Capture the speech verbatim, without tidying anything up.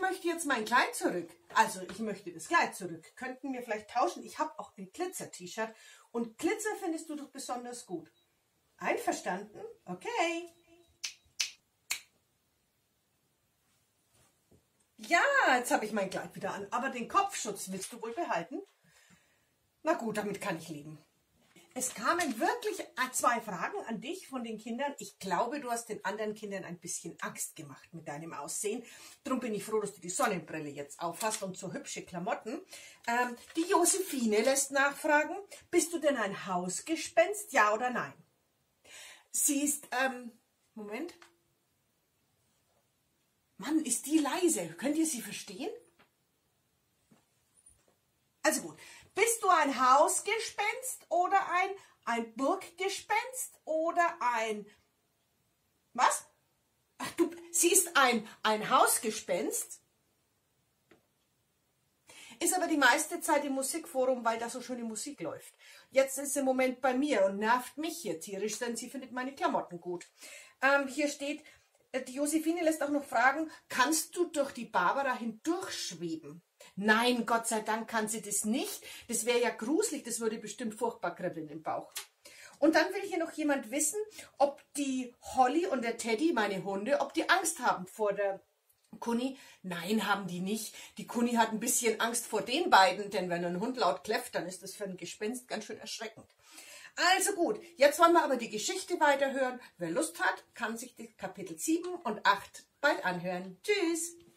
möchte jetzt mein Kleid zurück. Also ich möchte das Kleid zurück. Könnten wir vielleicht tauschen? Ich habe auch ein Glitzer-T-Shirt und Glitzer findest du doch besonders gut. Einverstanden? Okay. Ja, jetzt habe ich mein Kleid wieder an, aber den Kopfschutz willst du wohl behalten? Na gut, damit kann ich leben. Es kamen wirklich zwei Fragen an dich von den Kindern. Ich glaube, du hast den anderen Kindern ein bisschen Angst gemacht mit deinem Aussehen. Darum bin ich froh, dass du die Sonnenbrille jetzt aufhast und so hübsche Klamotten. Ähm, die Josephine lässt nachfragen, bist du denn ein Hausgespenst, ja oder nein? Sie ist, ähm, Moment. Mann, ist die leise. Könnt ihr sie verstehen? Also gut. Bist du ein Hausgespenst oder ein, ein Burggespenst oder ein... Was? Ach du, sie ist ein, ein Hausgespenst. Ist aber die meiste Zeit im Musikforum, weil da so schöne Musik läuft. Jetzt ist sie im Moment bei mir und nervt mich hier tierisch, denn sie findet meine Klamotten gut. Ähm, hier steht, die Josephine lässt auch noch fragen, kannst du durch die Barbara hindurchschweben? Nein, Gott sei Dank kann sie das nicht. Das wäre ja gruselig, das würde bestimmt furchtbar kribbeln im Bauch. Und dann will hier noch jemand wissen, ob die Holly und der Teddy, meine Hunde, ob die Angst haben vor der Kunni. Nein, haben die nicht. Die Kunni hat ein bisschen Angst vor den beiden, denn wenn ein Hund laut kläfft, dann ist das für ein Gespenst ganz schön erschreckend. Also gut, jetzt wollen wir aber die Geschichte weiterhören. Wer Lust hat, kann sich die Kapitel sieben und acht bald anhören. Tschüss!